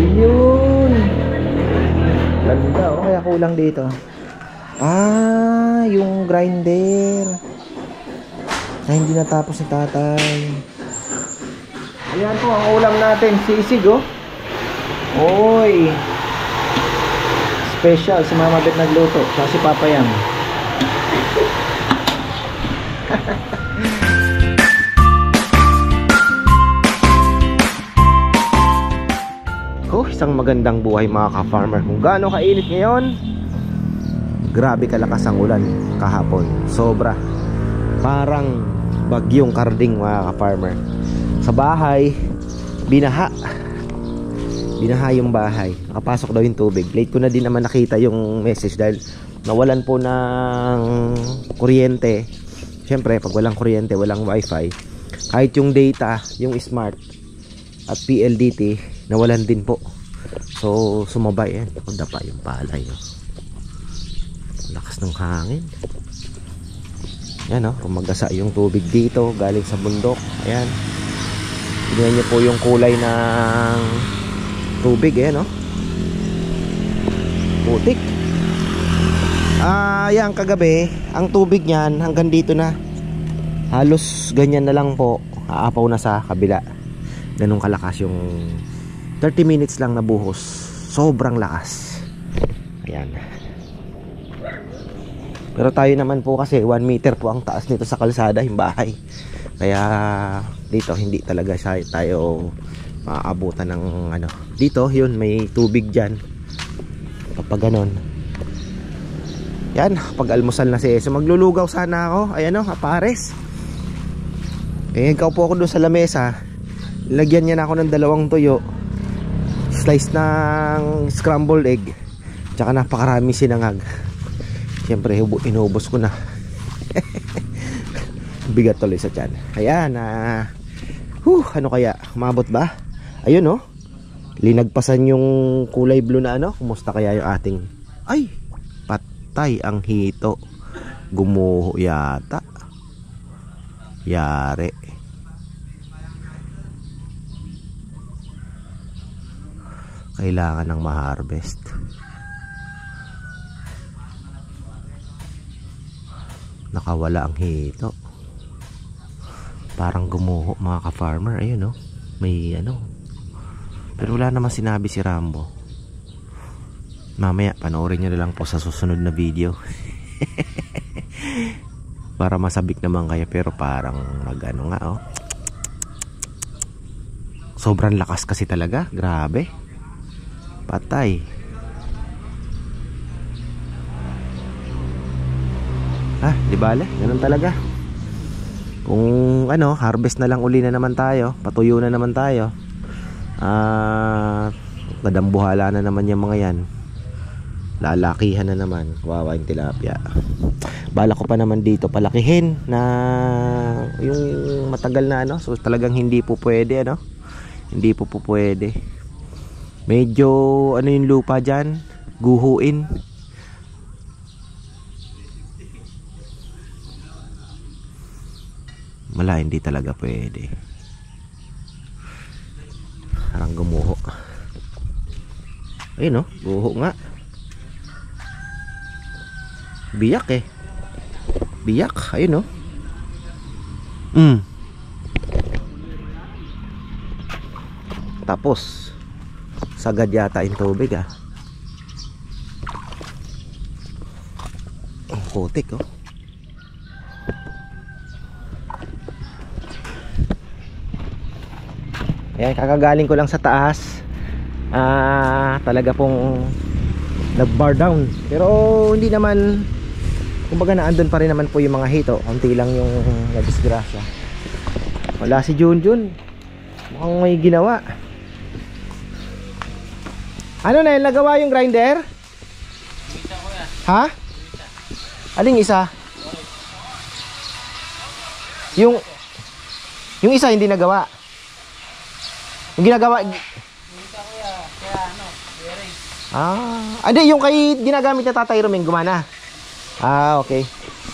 Ayun. Ganda oh, kaya kulang dito. Ah, yung grinder na hindi natapos ni tatay. Ayan po ang ulam natin, sisig oh. Oy. Special si Mama Bet nagluto, tsaka si Papa Yang. Isang magandang buhay mga ka-farmer. Kung gaano kainit ngayon, grabe kalakas ang ulan kahapon. Sobra. Parang bagyong karding mga ka-farmer. Sa bahay, binaha yung bahay. Nakapasok daw yung tubig. Late ko na din naman nakita yung message dahil nawalan po ng kuryente. Siyempre pag walang kuryente, walang wifi, kahit yung data, yung smart at PLDT, nawalan din po. So sumabay yan. Punta pa yung palay oh. Lakas ng hangin. Yan oh, rumagasa yung tubig dito galing sa bundok. Ayan. Tingnan niyo po yung kulay ng tubig. Ayan oh, putik. Yan kagabi ang tubig niyan hanggang dito na. Halos ganyan na lang po. Aapaw na sa kabila. Ganun kalakas yung 30 minutes lang nabuhos. Sobrang lakas. Ayan. Pero tayo naman po kasi 1 meter po ang taas nito sa kalsada yung bahay. Kaya dito hindi talaga tayo maaabutan ng ano. Dito yun may tubig dyan. Kapag ganon. Yan, pag almusal na si Eso, maglulugaw sana ako. Ayan o, apares. Ikaw po ako doon sa lamesa. Lagyan niya na ako ng 2 tuyo, slice ng scrambled egg, tsaka napakarami sinangag. Siyempre inubos ko na. Bigat tuloy sa tiyan. Ayan ano kaya, umabot ba? Ayun oh, linagpasan yung kulay blue na ano. Kumusta kaya yung ating, ay patay ang hito. Gumuho yata. Yari. Kailangan ng ma-harvest. Nakawala ang hito. Parang gumuho mga ka-farmer. Ayun oh, may ano. Pero wala naman sinabi si Rambo. Mamaya panoorin nyo na lang po sa susunod na video. Para masabik naman kayo. Pero parang magano nga oh. Sobrang lakas kasi talaga. Grabe. Patay. Di bale, ganun talaga. Kung ano, harvest na lang uli na naman tayo, patuyo na naman tayo. Nadambuhala na naman yung mga yan. Lalakihan na naman. Kawawa yung tilapia. Bala ko pa naman dito palakihin na yung matagal na ano. So talagang hindi po pwede ano. Hindi po pwede. Medyo ano yung lupa dyan, guhuin. Wala, hindi talaga pwede. Parang gumuho. Ayun oh, guho nga. Biyak eh. Biyak, ayun oh. Tapos sagad yata yung tubig ah. Ang putik oh. Ayan, kakagaling ko lang sa taas. Talaga pong nag-bar down. Pero hindi naman, kumbaga naandun pa rin naman po yung mga hito. Konti lang yung nadisgrasya. Wala si Junjun. Mukhang may ginawa. Ano na yun? Nagawa yung grinder? Isa ko yan. Ha? Aling isa? Yung isa hindi nagawa. Yung ginagawa isa ko yan. Kaya ano, bearing. Hindi yung kay ginagamit na Tatay Romeng gumana. Okay.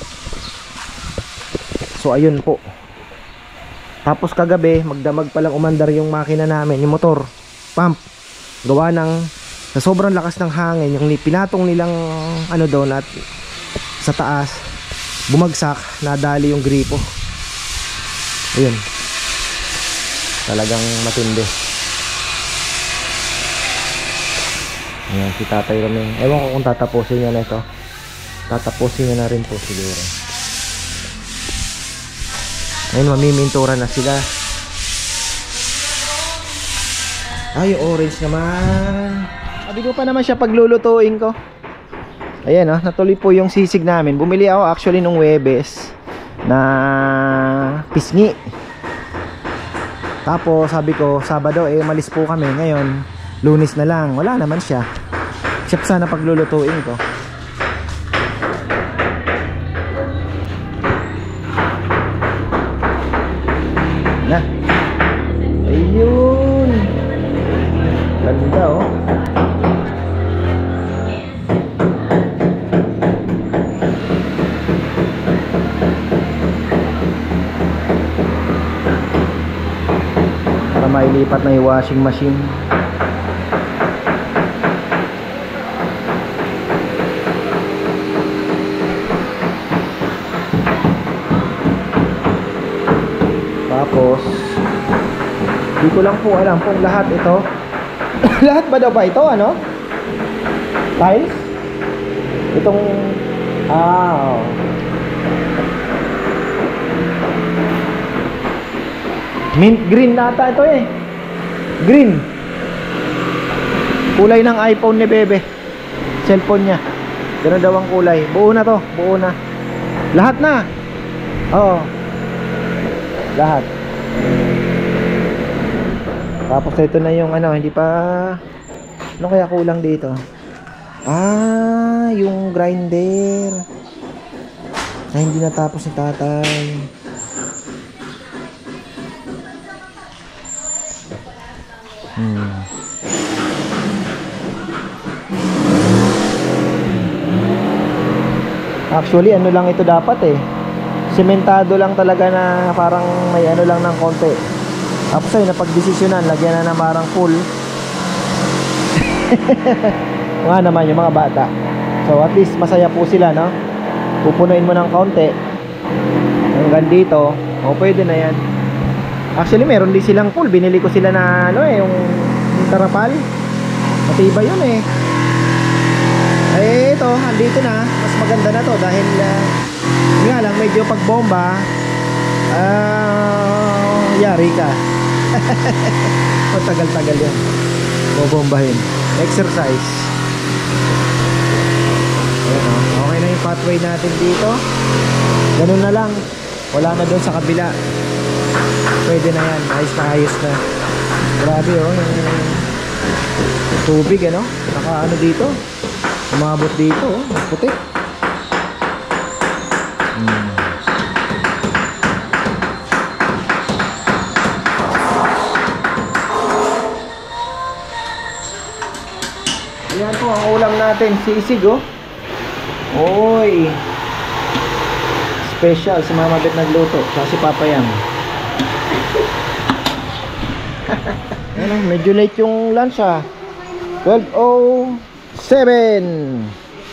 So ayun po. Tapos kagabi magdamag palang umandar yung makina namin, yung motor pump. gawa ng sa sobrang lakas ng hangin, yung pinatong nilang ano doon at sa taas bumagsak, nadali yung gripo. Ayun, talagang matindi. Ayan, si Tatay Romeng, ewan ko kung tatapusin niya na ito. Tatapusin niya na rin po siguro. Ayun, mamimintura na sila. Ay, yung orange naman. Sabi ko pa naman siya paglulutuin ko. Ayan, natuloy po yung sisig namin. Bumili ako actually nung Webes na pisngi. Tapos sabi ko, Sabado malis po kami. Ngayon, Lunes na lang. Wala naman siya. Except sana paglulutuin ko. Na. Ayun. Ganda para mailipat na yung washing machine. Tapos di ko lang po alam kung lahat ito lahat ba daw ba ito, ano? Tiles? Itong mint green nata ito green. Kulay ng iPhone ni Bebe. Cellphone niya. Ganun daw ang kulay. Buo na to, buo na. Lahat na. Oo. Lahat. Tapos ito na yung ano, hindi pa. Ano kaya kulang dito? Yung grinder. Hindi natapos ni Tatay. Actually, ano lang ito dapat sementado lang talaga na parang may ano lang ng konti. Tapos ay napagdesisyonan, lagyan na parang full. Mga naman yung mga bata. So at least masaya po sila, no? Pupunuin mo ng konti hanggang dito, pwede na yan. Actually meron din silang full. Binili ko sila na ano yung tarapal. Matibay yun ito, andito na. Mas maganda na to dahil nga lang medyo pagbomba yari ka. Matagal-tagal yan bobombahin. Exercise. Ayan, okay na yung pathway natin dito. Ganun na lang. Wala na doon sa kabila. Pwede na yan. Ayos na ayos na. Grabe yung tubig naka dito. Umabot dito puti. Ayan po ang ulam natin, sisig Oy, special si Mama Bet nagluto, sa si Papa Yang. Medyo late yung lunch 12:07.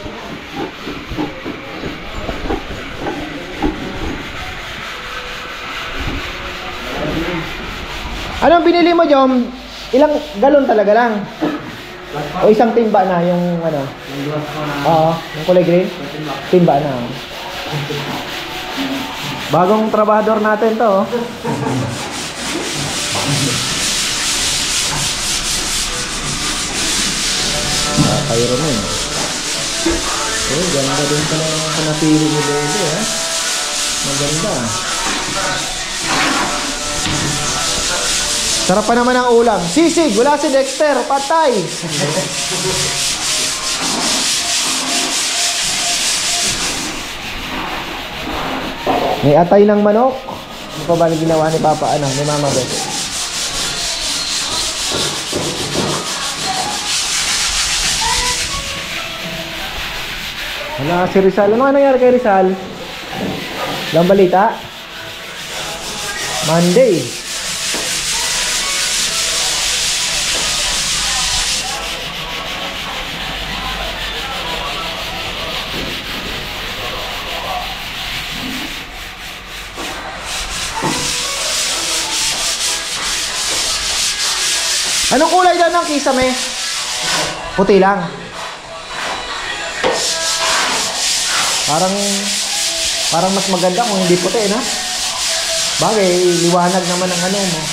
Anong binili mo, Jom? Ilang galon talaga lang? O isang timba na yung ano? Oo, yung kulay green? Timba na. Bagong trabahador natin to. Kairo mo ganda din pala yung kanapiri ni Bebe maganda. Sarap pa naman ang ulam. Sisig, wala si Dexter, patay. May atay ng manok. Ano pa ba ginawa ni Papa ni Mama Bebe? Wala si Rizal. Ano nga nangyari kay Rizal? Walang balita? Monday. Anong kulay daw ng kisame? Puti lang. Parang mas maganda kung hindi puti, no? Bagay, liwanag naman ang ano mo.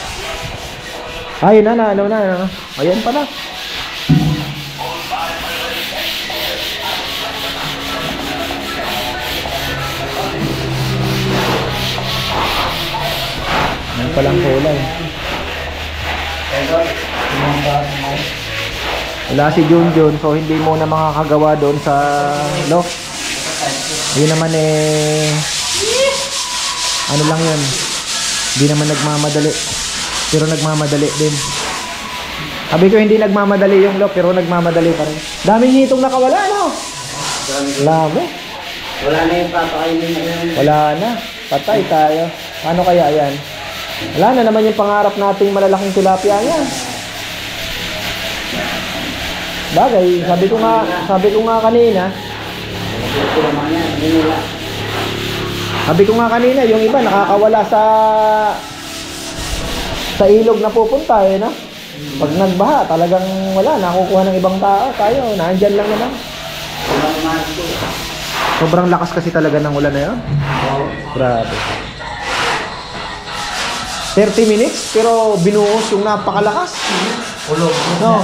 Ayun na, ano na. Ayan pala. Ayan palang kulay. Wala si Junjun, so hindi muna makakagawa doon sa loft. Yun naman ano lang yun, hindi naman nagmamadali, pero nagmamadali din. Sabi ko hindi nagmamadali yung loft, pero nagmamadali pa rin. Daming hitong nakawala, no? Lamo. Wala na yung papakainin na yun. Wala na, patay tayo. Ano kaya yan? Wala na naman yung pangarap nating malalaking tilapia niya. Bagay, sabi ko nga kanina, yung iba nakakawala sa ilog na pupunta no? Pag nagbaha, talagang wala, nakukuha ng ibang tao. Tayo, naandyan lang naman. Sobrang lakas kasi talaga ng ulan na yun. Grabe. 30 minutes, pero binuhos yung napakalakas. Ulog. No?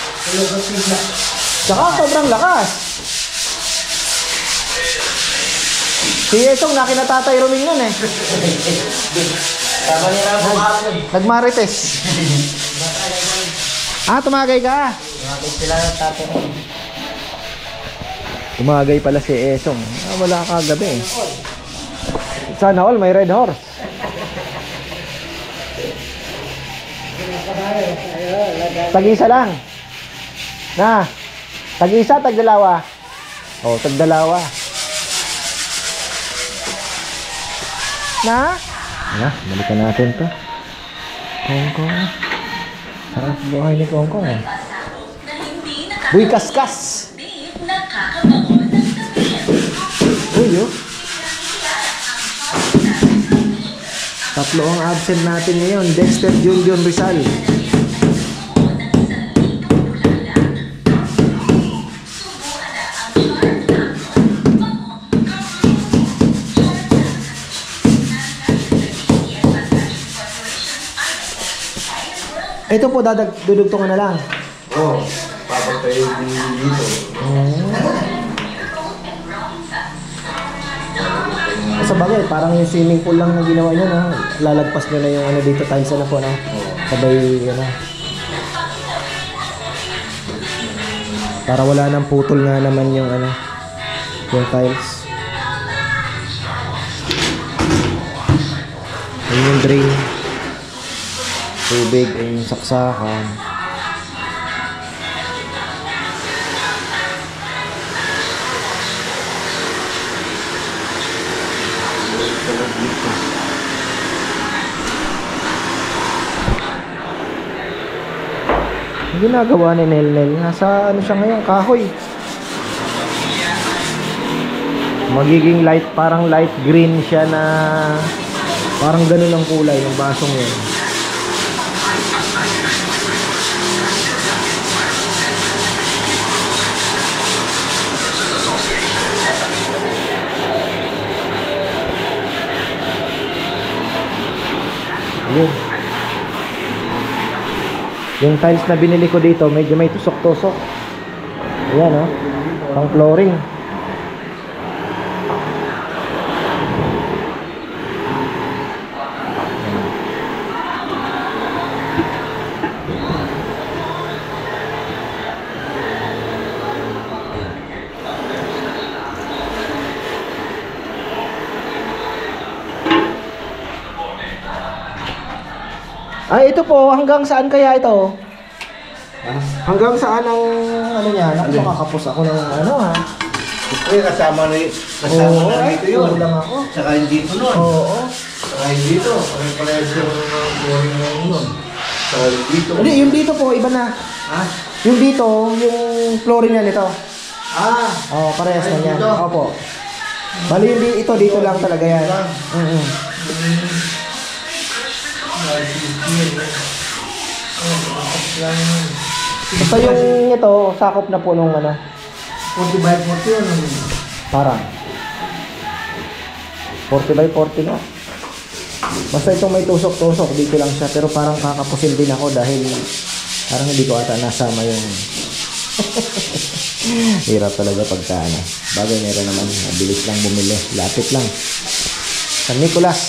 Tsaka sobrang lakas. Si Esong nakinatatay Roming nun Tama nila ang buhapon. Nagmarites. Tumagay ka. Tumagay sila ng tatay. Tumagay pala si Esong. Wala kagabi. Sana all may red horse. Tag-isa lang. Tag-isa, tag-dalawa. Tag-dalawa. Balikan natin to. Kongkong. Sarap buhay ni Kongkong. Uy, kaskas. Uy, tatlo ang absent natin ngayon. Dexter Junjun Rizal. Ito po, dudugtungan na lang. Oo, papagtayo dito. Sa bagay, parang yung swimming pool lang na ginawa nyo, no? Lalagpas nyo na yung ano dito, tiles na po, no? Sabay, para wala nang putol nga naman yung yung tiles. Ayun yung drain. Tubig, yung saksakan. Ang ginagawa ni Nel, nasa siya ngayon, kahoy. Magiging light, parang light green siya na parang ganun ang kulay ng basong yun. Yung tiles na binili ko dito, medyo may tusok-tusok. Ayan, pang flooring. Ay, ito po, hanggang saan kaya ito? Hanggang saan ang niya? Naku, makakapos ako ng Kasama na dito yun. Lang ako. Saka hindi dito nun. Oo. Saka hindi dito. Ano pala yung boring na yun? Saka dito. Hindi, yung dito po, iba na. Yung dito, yung flooring na nito. Parehas na yan. Opo. Bali, ito dito lang talaga yan. Lang, Basta yung ito, sakop na po nung ano, 40 by 40 yun. parang 40 by 40 na. Basta itong may tusok-tusok, dito lang siya. Pero parang kakapusin din ako dahil parang hindi ko ata nasama yung hirap talaga pagka ano. Bagay meron naman, mabilis lang bumili, lapit lang. San Nicolas.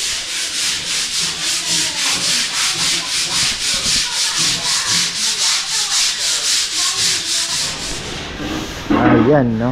Ayan, no?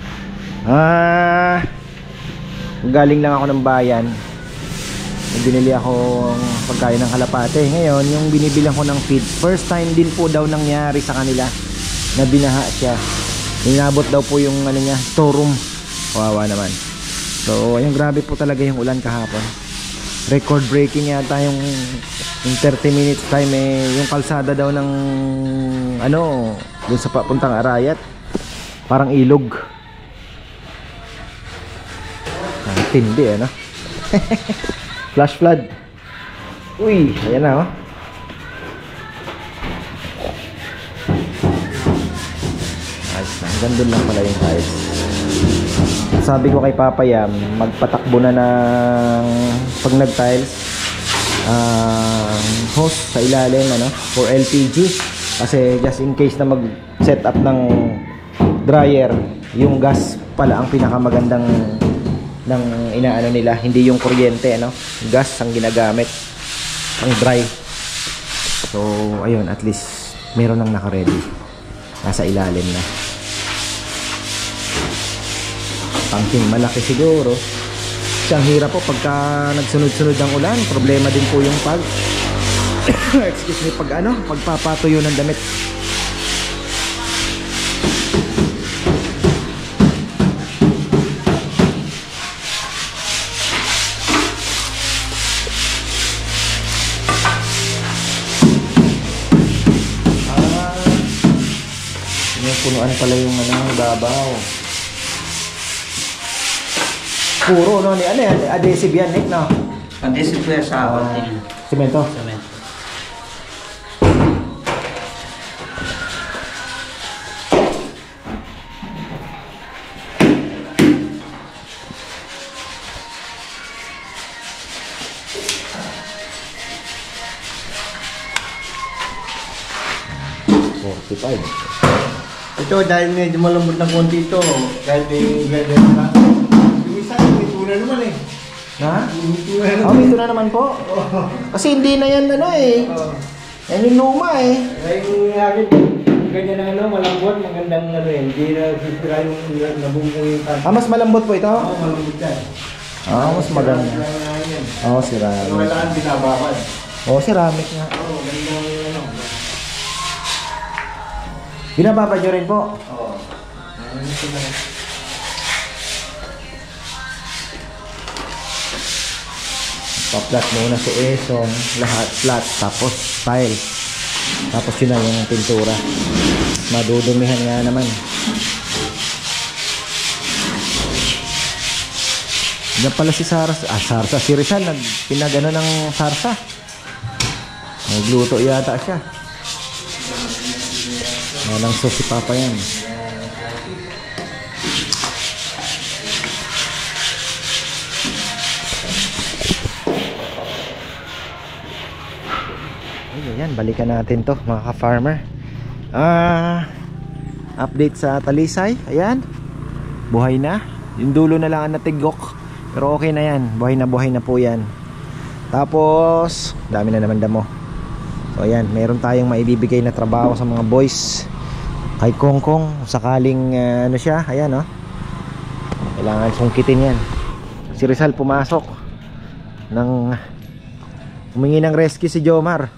Galing lang ako ng bayan. Binili akong pagkain ng kalapate. Ngayon, yung binibilang ko ng feed, first time din po daw nangyari sa kanila na binaha siya. Inabot daw po yung ano niya, storeroom. Kawawa naman. So, ayun, grabe po talaga yung ulan kahapon. Record breaking yata yung 30 minutes time yung kalsada daw ng ano, dun sa papuntang Arayat. Parang ilog. Tindi ano. Flash flood. Uy, ayan na oh. Ayos na, gandun lang pala yung tiles. Sabi ko kay Papa Yam, magpatakbo na ng pag nag-tiles hose sa ilalim ano, for LPG. Kasi just in case na mag-set up ng dryer, yung gas pala ang pinakamagandang ng inaano nila, hindi yung kuryente ano, gas ang ginagamit ang dry. So ayun, at least meron nang naka-ready, nasa ilalim na. Pangking malaki siguro. Siyang hirap po pagka nagsunod-sunod ang ulan, problema din po yung pag excuse me, pag ano, pagpapatuyo ng damit. Punuan pala yung ano, babaw. Puro no, ano yan? Adhesive yan, Nick, no? Adhesive po yan sa konting semento. cement. Ito dahil medyo malambot ng konti ito, dahil may weather na. Yung isa, may tuna naman eh. Ha? May tuna naman. Oh, may tuna naman po. Kasi hindi na yan ano eh. Yan yung luma eh. Kaya yung akin, ganyan na ano, malambot, magandang ano eh. Hindi na sisira yung nabungkong yung tanto. Ah, mas malambot po ito? Oo, malambot yan. Ah, mas maganda. Oo, ceramic. Kailangan binababad. Oo, ceramic nga. Oo, ganyan ano. Binababad nyo rin po? Oo. Pa-flat muna si Eson, lahat flat, tapos tile. Tapos yun na yung pintura. Madudumihan nga naman. Yan pala si Sarsa. Sarsa. Si Rizal, pinagano ng Sarsa. Nagluto yata siya. Walang sauce si Papa yan. Ayan, balikan natin to mga ka-farmer. Update sa Talisay. Ayan, buhay na. Yung dulo na lang ang natigok, pero okay na yan, buhay na po yan. Tapos dami na naman damo. So ayan, meron tayong maibibigay na trabaho sa mga boys. Kay Kongkong, sakaling ano siya, ayan oh. Kailangan sungkitin yan. Si Rizal pumasok ng humingi ng rescue si Jomar.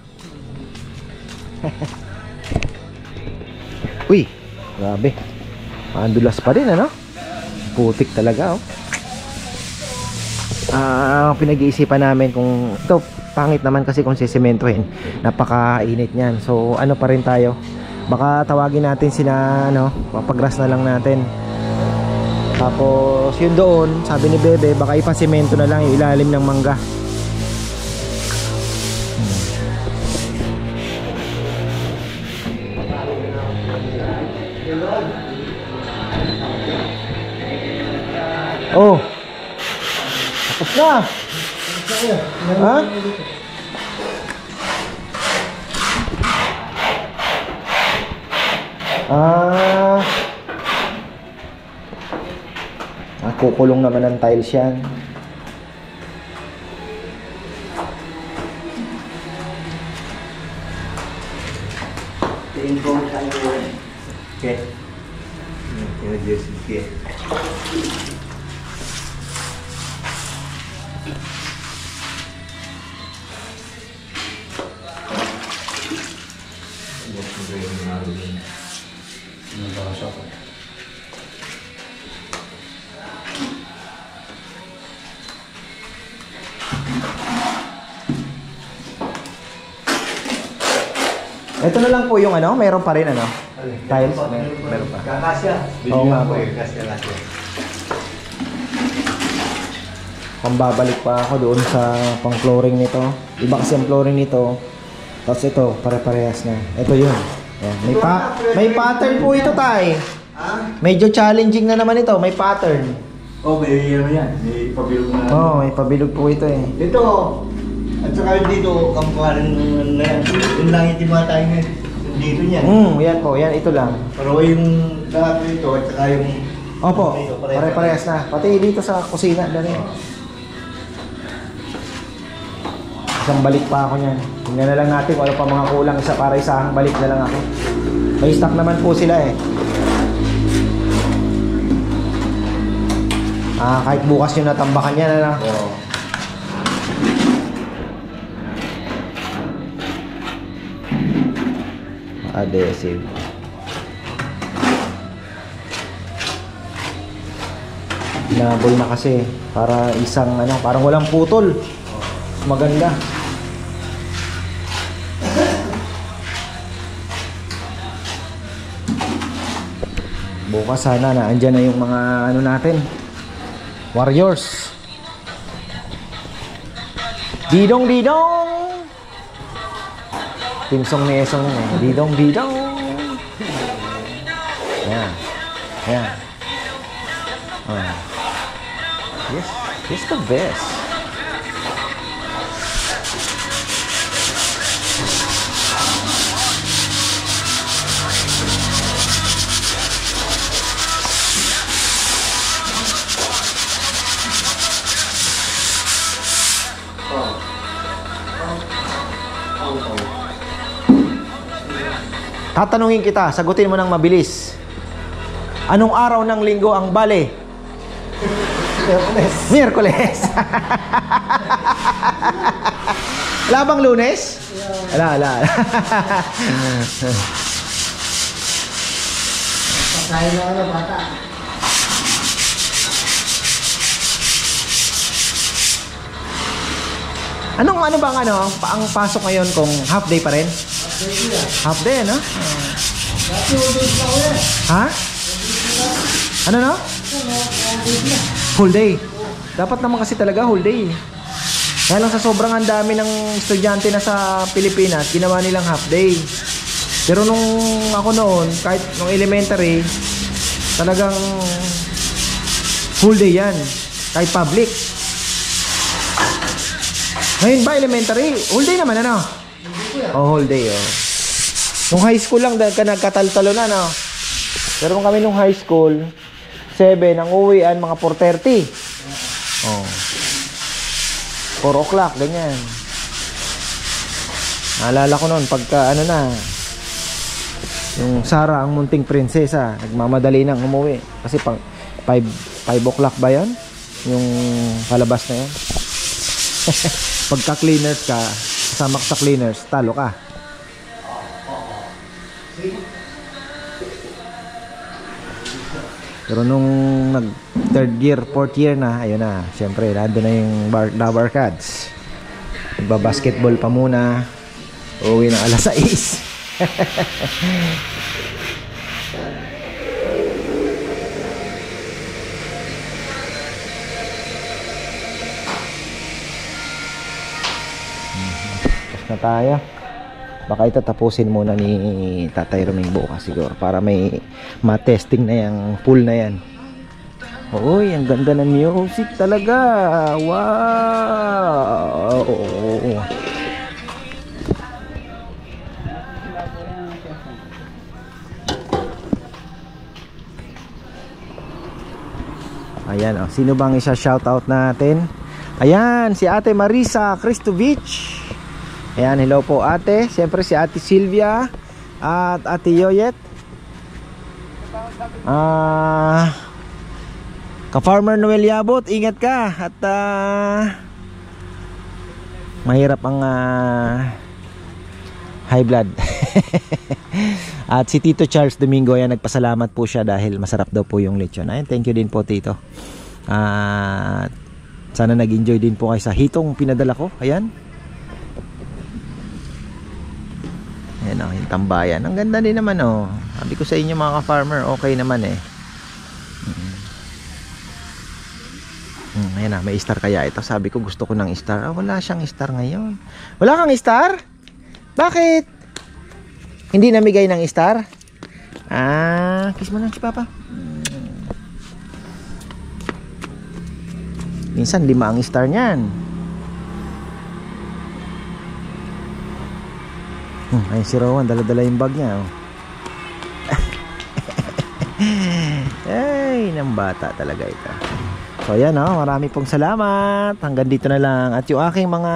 Uy, grabe. Maandulas pa rin ano. Putik talaga oh. Pinag-iisipan namin kung ito, pangit naman kasi kung sisimentohin, napakainit niyan. So ano pa rin tayo, baka tawagin natin sila ano, papagras na lang natin. Tapos yun doon, sabi ni Bebe, baka ipasemento na lang yung ilalim ng mangga. Oh. Tapos na. Ha? Kukulong naman ng tiles yan. Okay. Ito na lang po yung ano, mayroon pa rin ano? Tiles? Meron pa. Kakasya. Oo nga po. Kakasya. Pambabalik pa ako doon sa pang flooring nito. Iba kasi ang flooring nito. Tapos ito, pare-parehas na. Ito yun. Ayan. May pattern po ito, tay. Medyo challenging na naman ito. May pattern. Oh, may ano yan. May pabilog na. Oo, may pabilog po ito eh. Dito. At saka dito, kamparan na yan. Yung langit yung mga tayo ngayon. Dito niyan. Yan po. Yan, ito lang. Pero yung lahat dito at saka yung... Opo, dito, pare-parehas na. Pati dito sa kusina. Dali. Isang balik pa ako niyan. Tingnan na lang natin kung ano pa mga kulang. Isa para isang balik na lang ako. May stock naman po sila eh. Kahit bukas yung natambakan yan na. Oo. Adhesive. Hinabol na kasi para isang ano, parang walang putol. Maganda. Bukas sana na andyan na yung mga ano natin. Warriors. Didong didong. Team song ni Esong yun eh. Didong didong. Ayan. Ayan. Oh. Yes. He's the best. Tatanungin kita, sagutin mo ng mabilis. Anong araw ng linggo ang bale? Miyerkules. Wala bang Lunes? Wala. Pakain na ano, bata. Ano bang ano, ang pasok ngayon kung half day pa rin? Half day, no? Ha? Ano no? Whole day. Dapat naman kasi talaga whole day. Kaya lang sa sobrang ang dami ng estudyante na sa Pilipinas, ginawa nilang half day. Pero nung ako noon, kahit nung elementary, talagang whole day yan. Kahit public. Ngayon ba elementary? Whole day naman ano? Oh, whole day oh. Nung high school lang ka nagkataltalo na no. Pero kami nung high school 7 ang uwian mga 4:30. Oh. 4 o'clock ganyan. Naalala ko noon pagka ano na yung Sarah ang munting prinsesa, nagmamadali nang umuwi kasi pang 5 o'clock ba 'yon? Yung palabas na 'yon. Pagka cleaners ka, kasama ka sa cleaners, talo ka. Pero nung nag third year, fourth year na, ayun na, syempre, nandun na yung Barcads. Nagba-basketball pa muna, uuwi ng alas 6. na tayo. Baka itatapusin muna ni Tatay Roming bukas siguro para may ma-testing na yung pool na yan. Uy, ang ganda ng music talaga. Wow. Ayan, oh. Sino bang isa-shoutout natin? Ayan, si Ate Marisa Kristovich. Ayan, hello po ate. Siyempre si Ate Sylvia at Ate Yoyet. Ka-Farmer Noel Yabot, ingat ka. At mahirap ang high blood. At si Tito Charles Domingo, ayan, nagpasalamat po siya dahil masarap daw po yung lechon. Ayan, thank you din po Tito. Sana nag-enjoy din po kayo sa hitong pinadala ko. Ayan. Ayan o, yung tambayan. Ang ganda din naman o. Sabi ko sa inyo mga ka-farmer, okay naman eh. Ayan na, may star kaya ito. Sabi ko gusto ko ng star. Wala siyang star ngayon. Wala kang star? Bakit? Hindi namigay ng star? Kiss mo lang si Papa. Minsan 5 ang star niyan. Ayun si Rowan, dala-dala yung bag niya oh. Ay, nang bata talaga ito. So yan oh, marami pong salamat. Hanggang dito na lang. At yung aking mga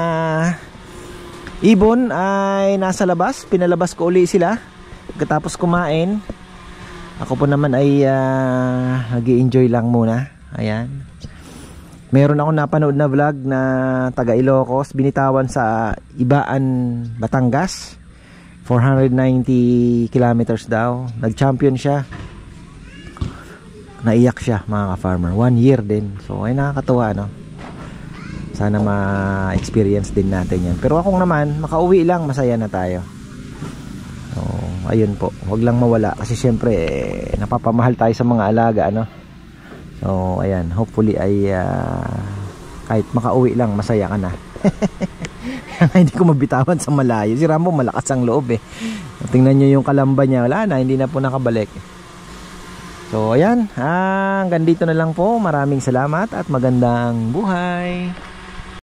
ibon ay nasa labas. Pinalabas ko uli sila pagkatapos kumain. Ako po naman ay nag-i-enjoy lang muna. Ayan. Meron ako napanood na vlog na taga Ilocos, binitawan sa Ibaan, Batangas. 490 kilometers daw. Nag-champion siya. Naiyak siya mga ka-farmer. 1 year din. So ay nakakatuwa no. Sana ma-experience din natin yan. Pero ako naman, makauwi lang, masaya na tayo. So ayun po. Huwag lang mawala. Kasi syempre napapamahal tayo sa mga alaga ano. So ayan, hopefully ay kahit makauwi lang masaya ka na. Hindi ko mabitawan sa malayo. Si Rambo malakas ang loob eh. Tingnan nyo yung kalamba niya, wala na, hindi na po nakabalik. So ayan, hanggang dito na lang po. Maraming salamat at magandang buhay.